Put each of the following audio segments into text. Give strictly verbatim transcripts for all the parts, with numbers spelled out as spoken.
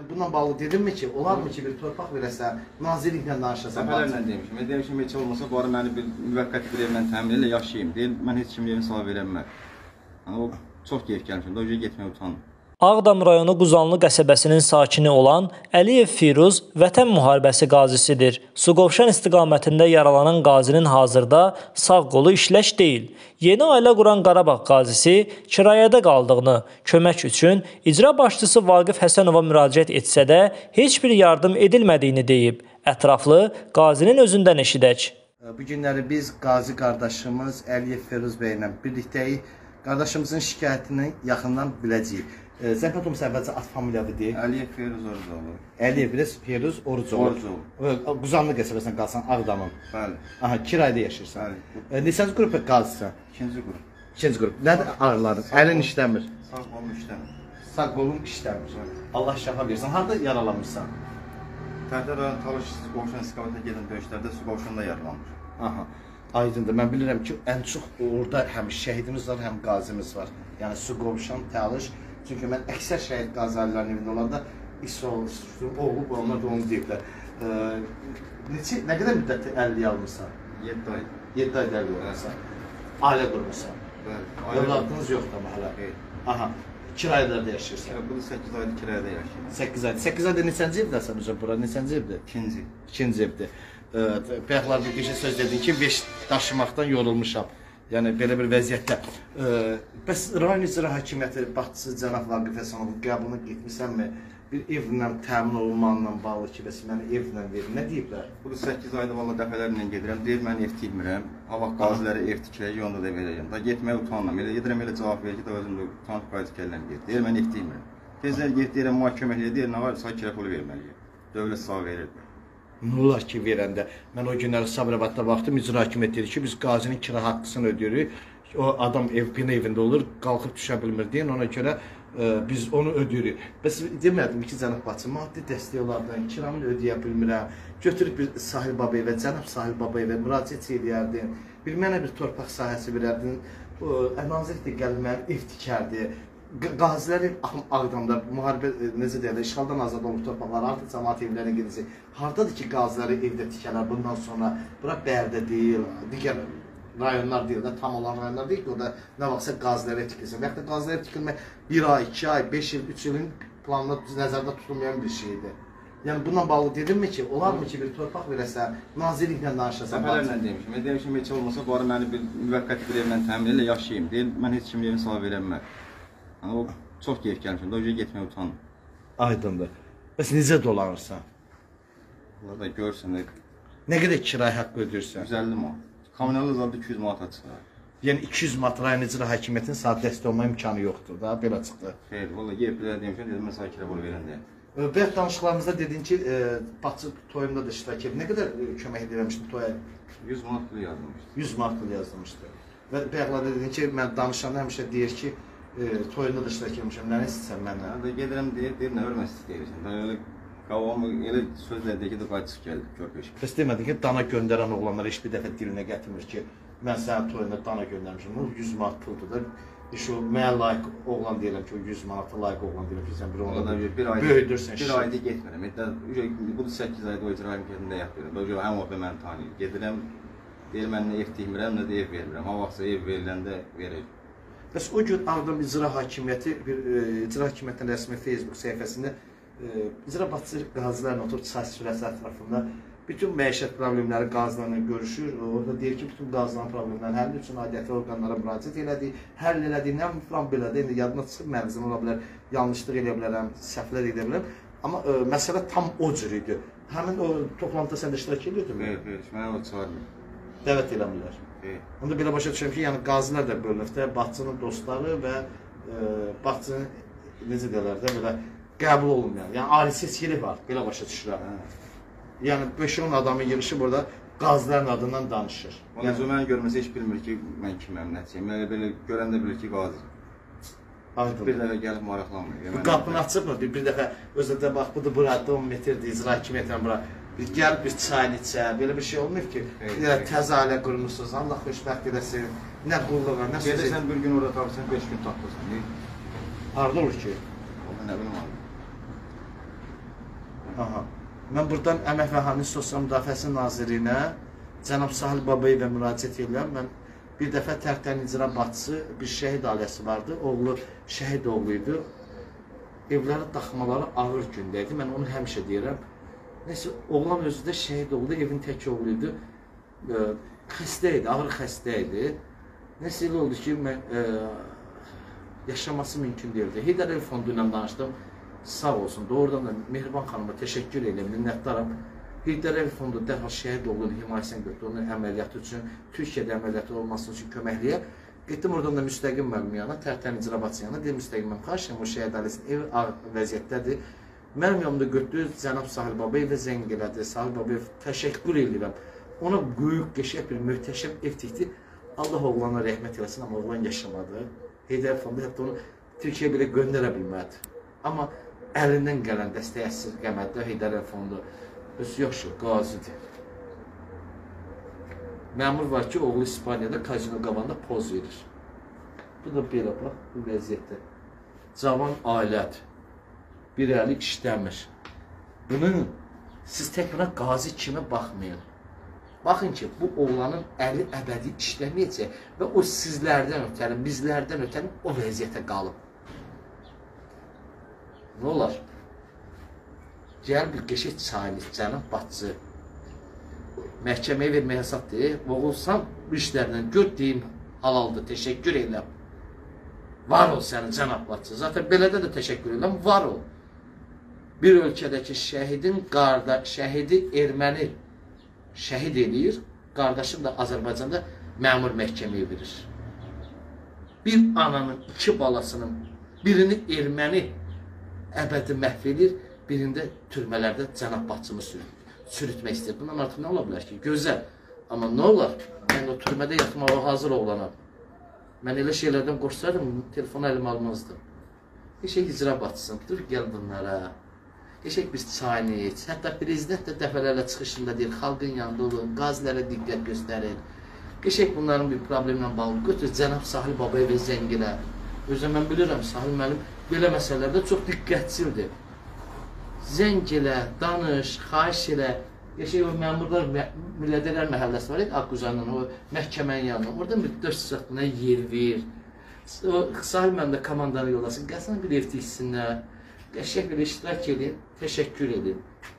bununla bağlı dedimmi ki, olarmı ki bir torpaq verəsə, nazirliklə danışasan? Səfərlərlə demişim. Demişim, heç olmasa bu ara məni bir müvəqqəti bir evlə təmin elə yaşayayım. Deyil, mən heç kimin evini sağ verəmməm. O çox keyif gəlmişim, o yüzden getməyə utandım. Ağdam rayonu Quzanlı qəsəbəsinin sakini olan Əliyev Firuz Vətən müharibəsi qazisidir. Suqovuşan istiqamətində yaralanan qazinin hazırda sağ qolu işləş deyil. Yeni ailə quran Qarabağ qazisi kirayədə qaldığını, kömək üçün icra başçısı Vaqif Həsənova müraciət etsə də heç bir yardım edilmədiyini deyib. Ətraflı qazinin özündən eşidək. Bu günləri biz qazi qardaşımız Əliyev Firuz bəylə birlikdəyik. Qardaşımızın şikayətini yaxından biləcəyik. Zəhmət olmasa əvvəlcə ad familiyadır deyək. Əliyev Firuz Orucoğlu. Əliyev Firuz Orucoğlu. Orucoğlu. Quzanlı qəsəbəsində qalsan, Ağdamın. Bəli. Aha, kirayədə yaşayırsan. Bəli. Neçənci qrup qazısan? İkinci qrup. İkinci qrup. Nədir ağrıların? Əlin işləmir. Sağ qolum işləmir. Sağ qolun işləmir. Allah şəfa versin. Harada yaralanmışsan? Tərtər rayon Talış Suqovuşan istiqamətində gedən döyüşlərdə Suqovuşanda yaralanmış. Aha. Aydındır. Mən bilirəm ki, ən çox orada həm şəhidimiz var, həm qazimiz var. Yəni Suqovuşan, Talış. Çünki mən əksər şəhid qazilərin evində olanda İsol, oğlu, onlar da onu deyiblər. Neçə, nə qədər müddətdə əlliyə almışsan? yeddi ay. yeddi ay əlliyə almışsan. Ailə qurmuşsan. Bəli. Evladınız yoxdur amma hələ. Aha. Kirayələrdə yaşayırsan. Bu da səkkiz aydır kirayədə yaşayır. səkkiz aydır. səkkiz ayda neçənci evdəsən bizə bura? Neçənci evdir? İkinci. İkinci evdir. Bayaqlar bir gecə söz dedin ki, beş daşımaqdan yorulmuşam. Yəni belə bir vəziyyətdə. Bəs rayon icra hakimiyyəti başçısı cənab Vaqif Həsənovun qəbuluna getmisənmi? Bir evlə təmin olunmaqla bağlı ki, bəs mənə evlə verin. Nə deyiblər? Bu da səkkiz ayda valla dəfələrlə gedirəm. Deyir, mən ev tikmirəm. Hava qaziləri ev tikirək, onda da verəcəm. Da getməyə utanıram. Elə gedirəm, elə cavab verir ki, da özüm də utanıb qazi kəllərim gedir. Deyir, mən ev tikmirəm. Tezlər get deyirəm, mühakimə deyir, nə var? Sağ kirə pulu verməliyəm. Dövlət sağ verir. Nə olar ki, verəndə? Mən o günləri Sabirabadda baxdım, icra hakimiyyəti dedi ki, biz qazinin kira haqqısını ödəyirik. O adam ev, bina evində olur, qalxıb düşə bilmir deyin, ona görə e, biz onu ödəyirik. Bəs demədim ki, cənab bacı, maddi dəstək olardan kiramı ödəyə bilmirəm. Götürüb bir Sahil Babayevə, cənab Sahil Babayevə müraciət edərdin. Bir mənə bir torpaq sahəsi verərdin. Nazirlik də gəlib mənim ev tikərdi. Qazilərin Ağdamda müharibə, necə deyirlər, işğaldan azad olmuş torpaqlar, artıq cəmaət evlərinə gedəcək. Hardadır ki, qaziləri evdə tikərlər bundan sonra? Bura Bərdə deyil, digər rayonlar deyil də, tam olan rayonlar deyil ki, orada nə vaxtsa qazilərə tikilsin. Və yaxud da qazilərə tikilmək bir ay, iki ay, beş il, üç ilin planında nəzərdə tutulmayan bir şeydir. Yəni bununla bağlı dedimmi ki, olarmı ki, bir torpaq verəsə, nazirliklə danışasan? Səfərlərlə demişim. Demişim, heç olmasa bu ara məni bir müvəqqəti bir evlə təmin elə yaşayayım. Deyil, mən heç kimin evini sağ verəmməm. O çox keyif gəlmişim, o yüzden getməyə utandım. Aydındır. Bəs necə dolanırsan? Burada görürsən, nə qədər kirayə haqqı ödəyirsən? yüz əlli manat. Kommunal azaldı iki yüz manat çıxır. Yəni iki yüz manat rayon icra hakimiyyətinin saat dəstək olma imkanı yoxdur da, belə çıxdı. Xeyr, valla gelib bir demişəm, dedim, mən sağ kirə bol verən deyə. Bayaq danışıqlarımızda dedin ki, Baxçı toyunda da iştirak edib. Nə qədər kömək edirəmişdin toya? yüz manat pul yazılmışdı. yüz manat pul yazılmışdı. Və bayaqlarda dedin ki, mən danışanda həmişə deyir ki, toyunda da iştirak etmişəm, nə istəyirsən məndən? Gedirəm deyir, deyir, nə örmək istəyirsən? Da elə qavamı, elə sözlər deyir ki, də qayçıq gəldi, körpəş. Bəs demədin ki, dana göndərən oğlanlar heç bir dəfə dilinə gətirmir ki, mən sənin toyunda dana göndərmişim, o yüz manat puldur da. İş o, mənə layiq oğlan deyirəm ki, o yüz manata layiq oğlan deyirəm ki, sən bir oğlan böyüdürsən. Bir ayda getmirəm. Bu da səkkiz ayda o icra hakimiyyətində yapıyorum. Həm orada məni tanıyır. Gedirəm, deyir, mən nə ev tikmirəm, nə də ev verirəm. Ha vaxtsa ev veriləndə verir. Bəs o gün Ağdam İcra Hakimiyyəti, bir İcra Hakimiyyətinin rəsmi Facebook səhifəsində icra başçı qazilərlə oturub çay sürəsi ətrafında bütün məişət problemləri qazilərlə görüşür. Orada deyir ki, bütün qazilərin problemlərini həll üçün aidiyyətli orqanlara müraciət elədik, həll elədik, nə falan belədir. İndi yadına çıxıb mənzim ola bilər, yanlışlıq edə bilərəm, səhvlər edə bilərəm. Amma ə, məsələ tam o cür idi. Həmin o toplantıda sən də iştirak edirdin mi? Xeyr, xeyr, mənə o çağırmır. Dəvət eləmirlər. Onda belə başa düşürəm ki, yəni qazilər də bölünübdə, Baxçının dostları və ə, Baxçının, necə deyirlər də, belə qəbul olunmayan, yəni ayrı seçkili var, belə başa düşürəm. Yəni beş on adamın yığışıb burada qazilərin adından danışır. Onun üçün məni görməsə heç bilmir ki, mən kiməm, nəticəyim. Mən belə görəndə bilir ki, qazi. Bir dəfə gəlib maraqlanmır. Bu qapını açıbmı? Bir, bir dəfə özədə bax, budur burada on metrdir, icra hakimiyyətinə bura. Gəlib bir çayını içə, belə bir şey olmayıb ki, təzə ailə qurmuşsunuz, Allah xoşbəxt eləsin, nə qulluğa, nə sözü. Gedirsən bir gün orada tapırsan, beş gün tapırsan. Harada olur ki? Onu nə bilim abi. Aha. Mən buradan Əmək və Əhalinin Sosial Müdafiəsi Nazirinə cənab Sahil Babayevə müraciət edirəm. Mən bir dəfə Tərtərin icra başçısı bir şəhid ailəsi vardı. Oğlu şəhid oğlu idi. Evləri, daxmaları ağır gündəydi. Mən onu həmişə deyirəm. Neyse, oğlan özü də şəhid oldu, evin tək oğlu idi. Xəstə idi, ağır xəstə idi. Neyse, elə oldu ki, mən, e, yaşaması mümkün deyildi. Heydər Əliyev Fondu ilə danışdım. Sağ olsun, doğrudan da Mehriban xanıma təşəkkür edirəm, minnətdaram. Heydər Əliyev Fondu dərhal şəhid oğlunun himayəsini götürdü, onun əməliyyatı üçün, Türkiyədə əməliyyatı olması üçün köməkliyə. Getdim oradan da müstəqim müəllim yanına, Tərtərin icra başçısı yanına, deyim müstəqim müəllim, xahiş edirəm, o şəhid ailəsinin evi ağır vəziyyətdədir. Mənim yanımda götürdü, cənab Sahil Babayevə zəng elədi. Sahil Babayev təşəkkür edirəm. Ona böyük, qəşəng bir möhtəşəm ev tikdi. Allah oğlana rəhmət eləsin, amma oğlan yaşamadı. Heydər Fondu hətta onu Türkiyəyə belə göndərə bilmədi. Amma əlindən gələn dəstək əsirgəmədi Heydər Fondu. Özü yaxşı, qazidir. Məmur var ki, oğlu İspaniyada kazino qabağında poz verir. Bu da belə bax, bu vəziyyətdə. Cavan ailədir. Bir əli işləmir. Bunun, siz tək buna qazi kimi baxmayın. Baxın ki, bu oğlanın əli əbədi işləməyəcək və o sizlərdən ötəri, bizlərdən ötəri o vəziyyətə qalıb. Nə olar? Gəl bir qəşək çaylı, cənab başçı. Məhkəməyə vermək hesab deyil. Oğulsan, bu işlərdən gör deyim, halaldır, təşəkkür edirəm. Var ol sənin cənab başçı. Zaten belədə də təşəkkür edirəm, var ol. Bir ölkədəki şəhidin qardaş, şəhidi erməni şəhid edir, qardaşım da Azərbaycanda məmur məhkəməyə verir. Bir ananın iki balasının birini erməni əbədi məhv edir, birində türmələrdə cənab başçımı sürütmək istəyir. Bundan artıq nə ola bilər ki? Gözəl. Amma nə olar? Mən o türmədə yatmağa hazır oğlanam. Mən elə şeylərdən qorxsaydım, telefonu əlimə almazdım. Eşək icra başçısın, dur gəl bunlara. Eşək bir çayını iç. Hətta prezident də dəfələrlə çıxışında deyir, xalqın yanında olun, qazilərə diqqət göstərin. Eşək bunların bir problemlə bağlı. Götür, cənab Sahil Babayevə zəng elə. Özə mən bilirəm, Sahil müəllim belə məsələlərdə çox diqqətçildir. Zəng elə, danış, xahiş elə. Eşək o məmurlar, Millədələr məhəlləsi var, Akkuzanın, o məhkəmənin yanına. Oradan bir dörd saatına yer ver. Sahil müəllim də komandanı yollasın, gəlsən bir ev tiksinlər. Qəşək bir iştirak edin, təşəkkür edin.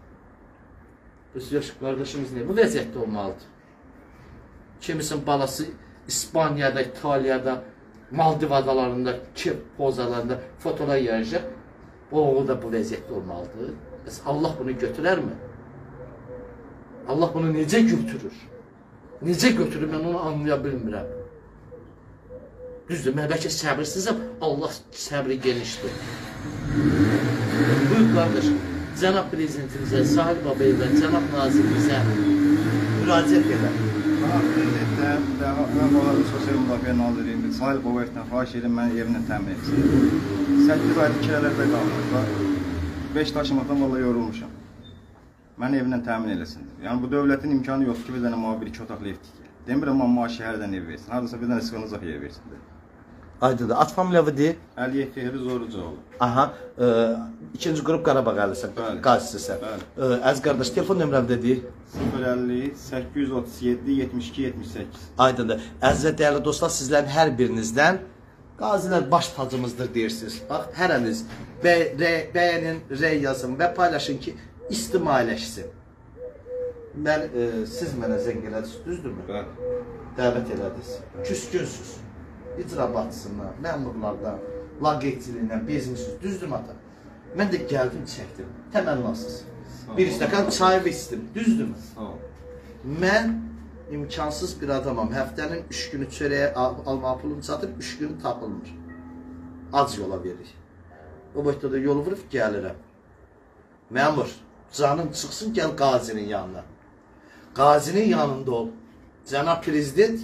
Yox, qardaşımız nə? Bu vəziyyətdə olmalıdır. Kimisin balası İspaniyada, İtaliyada, Maldiv adalarında, Kip pozalarında fotolar yayacaq. O oğul da bu vəziyyətdə olmalıdır. Bəs Allah bunu götürərmi? Allah bunu necə götürür? Necə götürür, mən onu anlaya bilmirəm. Düzdür, mən bəlkə səbirsizəm, Allah səbri genişdir. Buyur qardaş, cənab prezidentimizə, Sahil Babayevə, cənab nazirimizə müraciət edək. Cənab prezidentdən və Əmək Sosial Müdafiə Nazirliyinin Sahil Babayevdən xahiş edim, məni evinə təmin etsin. səkkiz aydır kirələrdə qalmışlar. beş daşımaqdan valla yorulmuşam. Məni evindən təmin eləsin. Yəni bu dövlətin imkanı yoxdur ki, bir dənə mavi bir iki otaqlı ev tikir. Demirəm, amma şəhərdən ev versin. Haradasa bir dənə sıxılacaq yer versin. Aydıdır. Ad familiyalı deyil. Əliyev Fehri Zorucuoğlu. Aha. E, ikinci qrup Qarabağ əlisən, qazisisən. E, əziz qardaş, telefon nömrəmdə deyil. sıfır əlli səkkiz yüz otuz yeddi yetmiş iki yetmiş səkkiz. Aydındır. Əziz dəyərli dostlar, sizlərin hər birinizdən qazilər baş tacımızdır deyirsiniz. Bax, hər əniz bəyənin, rəy yazın və paylaşın ki, istimailəşsin. Mən, e, siz mənə zəng elədiniz, düzdürmü? Bəli. Dəvət elədiniz. Küskünsüz. İcra başçısından, məmurlardan, laqeydçiliyindən bezmişsiniz, düzdürmü ata? Mən də gəldim, çəkdim, təmənnasız. Bir stəkan çay içdim, düzdürmü? Sağ ol. Mən imkansız bir adamam. Həftənin üç günü çörəyə alma pulum çatır, üç günü tapılmır. Ac yola veririk. O boyda da yolu vurub gəlirəm. Məmur, canın çıxsın, gəl qazinin yanına. Qazinin yanında ol. Cənab prezident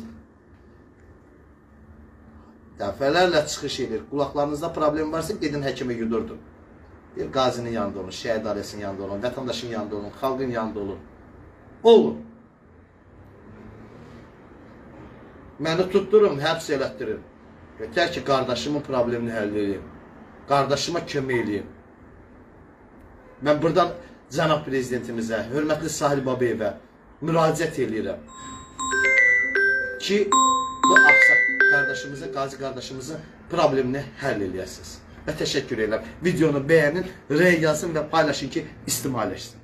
dəfələrlə çıxış edir. Qulaqlarınızda problem varsa, gedin həkimə yudurdun. Bir qazinin yanında olun, şəhid ailəsinin yanında olun, vətəndaşın yanında olun, xalqın yanında olun. Olun. Məni tutdurum, həbs elətdirin. Yeter ki, qardaşımın problemini həll edeyim. Qardaşıma kömək edeyim. Mən buradan cənab prezidentimizə, hörmətli Sahil Babəyevə müraciət edirəm ki, bu Ağsaq qardaşımızın, Qazi qardaşımızın problemini həll eləyəsiniz. Və təşəkkür edirəm. Videonu bəyənin, rəy yazın və paylaşın ki, istimaliləşsin.